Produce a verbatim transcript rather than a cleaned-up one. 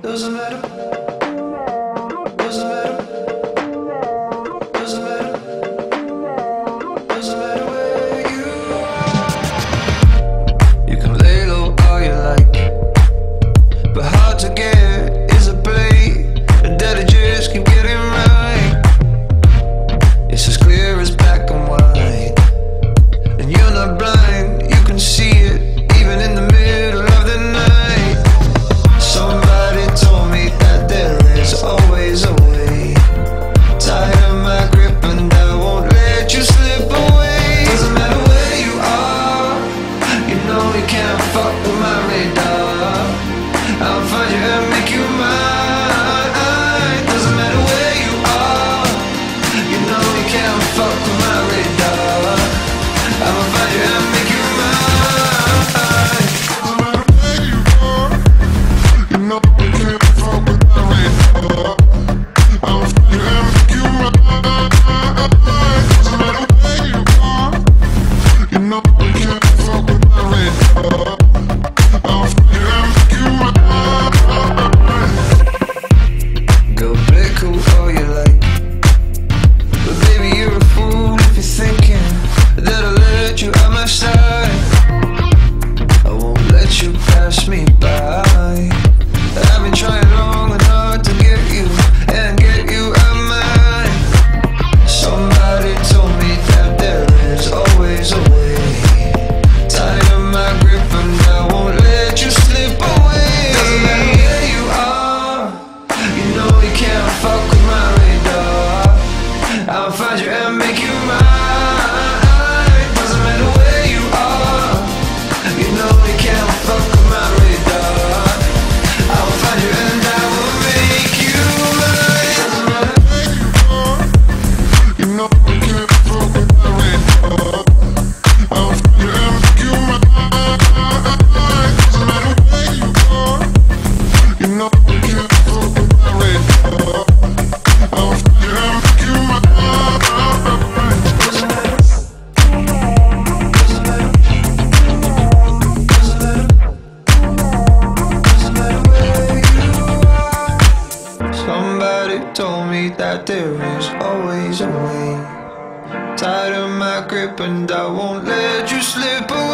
Doesn't matter. Doesn't matter. Doesn't matter. Doesn't matter where you are. You can lay low all you like, but hard to get is a play that I just keep getting right. It's as clear as black and white, and you're not blind. You can see it even in the middle of the night. Somebody told me that there is always a way. Tight of my grip and I won't let you slip away. Doesn't matter where you are, you know you can't fuck with my radar. I'll find you and make you mine. Doesn't matter where you are, you know you can't fuck with my radar. I'ma find you and make you mine. Go play cool all you like, but baby you're a fool if you're thinking that I'll let you out my sight. I won't let you pass me by. I've been trying long and hard to get you and get you out mine. Somebody told me that there is always a way. Tight of my grip and I won't let you slip away. Doesn't matter where you are, you know you can't fuck with my radar. I'll find you and make you mine. Doesn't matter where you are, you know you can't fuck with my radar. I will find you and I will make you mine. Doesn't matter where you are, you know you can't fuck with my radar. I'll find you and make you mine. Doesn't matter where you are, you know you can't fuck with my radar. I'll find you and make you mine. Doesn't matter. Doesn't matter. Doesn't matter. Doesn't matter where you are. Somebody told me that there is always a way. Tight of my grip and I won't let you slip away.